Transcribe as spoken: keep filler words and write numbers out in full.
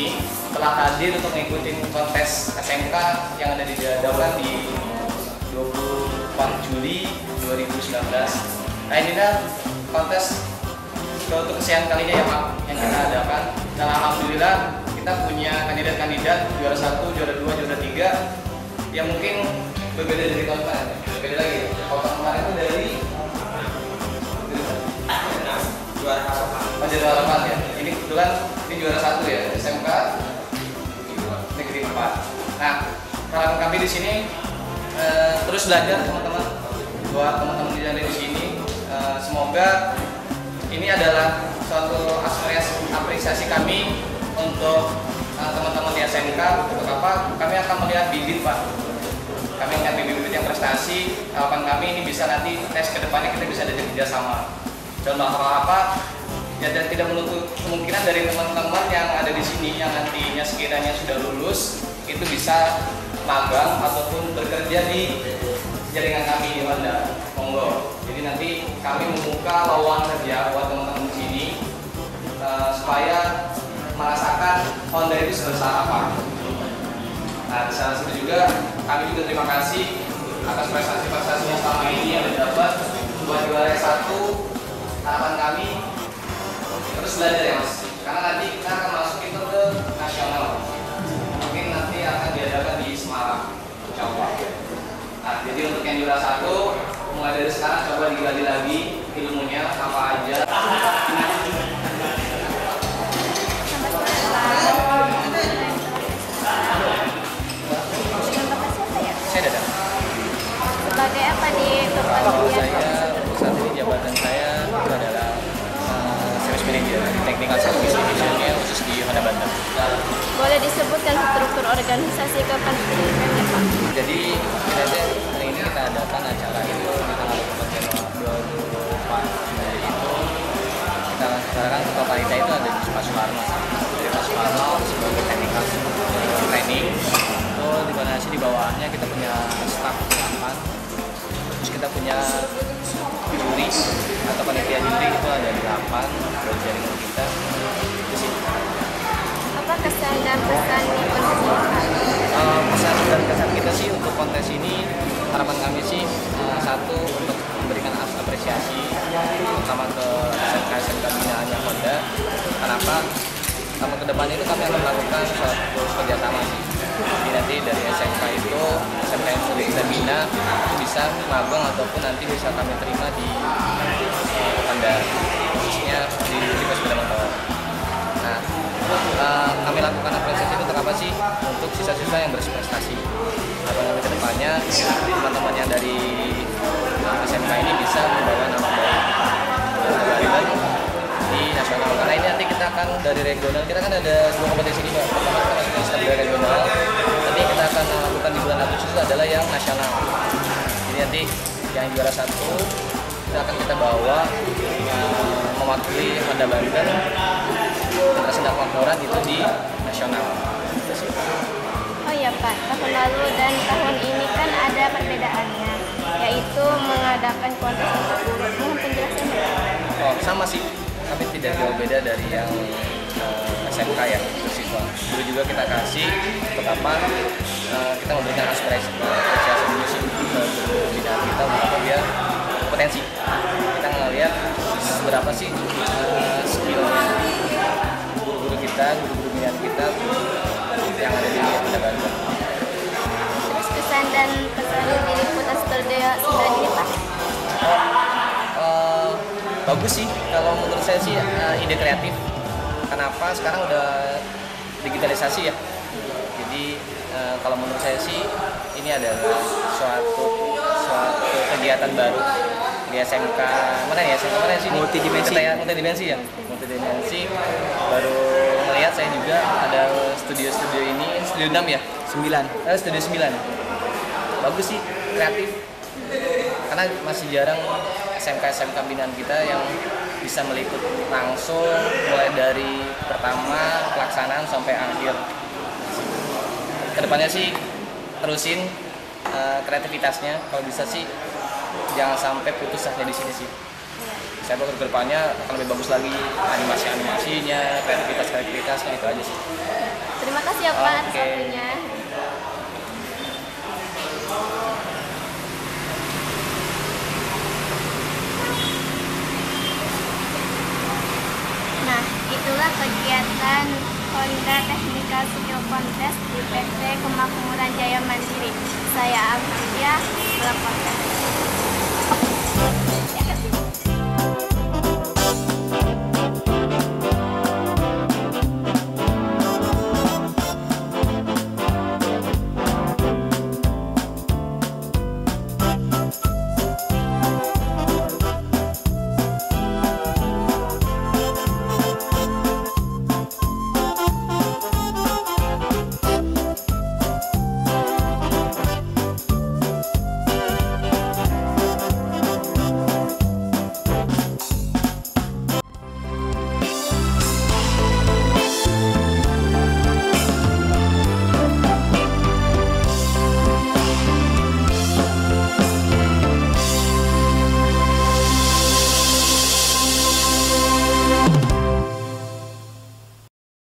sini telah hadir untuk mengikuti kontes S M K yang ada di Daulan di dua puluh empat Juli dua ribu sembilan belas. Nah, ini kan kontes untuk kesekian kalinya ya Pak yang kita adakan. Dan alhamdulillah kita punya kandidat-kandidat juara satu, juara dua, juara tiga yang mungkin berbeda dari tahun kemarin. Berbeda lagi. Kalau tahun kemarin itu dari juara harapan. Juara harapan ya. Ini kebetulan ini juara satu ya S M K negeri empat. Nah, harapan kami di sini eh, terus belajar teman-teman. Buat teman-teman yang ada di sini, eh, semoga ini adalah suatu apresiasi, apresiasi kami untuk uh, teman-teman di S M K. Untuk apa? Kami akan melihat bibit Pak. Kami akan bibit-bibit yang prestasi. Harapan kami ini bisa nanti tes kedepannya kita bisa ada kerjasama. Dan hal apa? Ya, dan tidak menutup kemungkinan dari teman-teman yang ada di sini yang nantinya sekiranya sudah lulus itu bisa magang ataupun bekerja di jaringan kami di Honda. Monggo. Jadi nanti kami membuka lowongan kerja buat teman-teman di sini uh, supaya merasakan Honda itu sebesar apa. Nah, di salah satu juga kami juga terima kasih atas prestasi-prestasi yang selama ini yang didapat buat juara satu. Harapan kami terus belajar ya Mas, karena nanti kita akan masuk itu ke nasional. Mungkin nanti akan diadakan di Semarang, Jawa. Nah, jadi untuk yang juara satu, mulai dari sekarang coba digali lagi ilmunya apa aja. Saya Dadang. Sebagai apa di kepanitiaan? Saya saat ini jabatan saya itu adalah uh, Service Manager Technical Service Division-nya khusus di Honda Banten. Boleh disebutkan struktur organisasi kepanitiaan Pak? Jadi kita hari ini kita adakan acara itu di tanggal dua puluh empat Juli itu kita sekarang ketua panitia itu ada di Pak Sumarno. Jadi Pak Sumarno sebagai technical training itu dikoordinasi di bawahnya kita punya staff delapan. Terus kita punya juri atau panitia juri itu ada delapan dari jaringan kita di sini. Apa kesan dan pesan di kontes ini? Uh, pesan dan kesan kita sih untuk kontes ini, harapan kami sih uh, satu untuk memberikan apresiasi terutama ke S M K S M K binaannya Honda. Kenapa? Sama ke depan itu kami akan melakukan suatu kerjasama sih. Jadi nanti dari S M K itu S M K yang sudah kita bina itu bisa magang ataupun nanti bisa kami terima di uh, Honda, khususnya di Universitas Sepeda Motor. Nah, uh, kami lakukan apresiasi untuk apa sih? Untuk siswa-siswa yang berprestasi. Harapan kami ke depannya teman-teman yang dari S M K ini bisa membawa nama baik Banten di nasional. Karena ini nanti kita akan dari regional, kita kan ada dua kompetisi ini Pak. Pertama kita masuk ke stadion regional. Nanti kita akan lakukan di bulan Agustus adalah yang nasional. Jadi nanti yang juara satu kita akan kita bawa uh, mewakili Honda Banten kita sedang laporan itu di nasional. Oh ya Pak, tahun lalu dan tahun ini kan ada perbedaannya, yaitu mengadakan kontes untuk guru. Mohon penjelasannya. Oh, sama sih, tapi tidak jauh beda dari yang uh, S M K ya, untuk siswa. Dulu juga kita kasih untuk apa? Uh, kita memberikan aspirasi apresiasi dulu sih ke guru binaan kita untuk dia potensi. Kita ngelihat seberapa sih uh, skillnya guru-guru kita, guru-guru binaan kita yang ada di Honda Banten. Terus kesan dan pesan di liputan studio sembilan ini Pak? Oh, uh, bagus sih, kalau menurut saya sih uh, ide kreatif. Kenapa? Sekarang udah digitalisasi ya. Jadi uh, kalau menurut saya sih ini adalah suatu suatu kegiatan baru di S M K mana ya? S M K mana sih? Multidimensi. Ya, multidimensi ya. Multidimensi. Baru melihat saya juga ada studio-studio ini, studio enam ya? sembilan. Eh, studio sembilan. Bagus sih, kreatif. Karena masih jarang S M K S M K binaan kita yang bisa meliput langsung mulai dari pertama pelaksanaan sampai akhir. Kedepannya sih terusin uh, kreativitasnya, kalau bisa sih jangan sampai putus saja di sini sih. saya berharap kedepannya akan lebih bagus lagi animasi-animasinya, kreativitas-kreativitasnya, itu aja sih. Terima kasih ya Pak atas Oke. waktunya. Nah, itulah kegiatan Honda Technical Skill Contest di P T Kemakmuran Jaya Mandiri. Saya Alhamdulillah melaporkan.